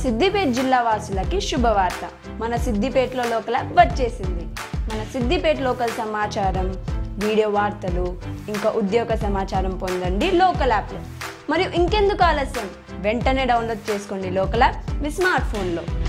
సిద్దిపేట జిల్లా వాసులకి శుభవార్త. మన సిద్దిపేటలో లోకల్ యాప్ వచ్చేసింది. మన సిద్దిపేట లోకల్ సమాచారం, వీడియో వార్తలు, ఇంకా ఉద్యోగ సమాచారం పొందండి లోకల్ యాప్లో. మరియు ఇంకెందుకు ఆలస్యం, వెంటనే డౌన్లోడ్ చేసుకోండి లోకల్ యాప్ మీ స్మార్ట్ ఫోన్లో.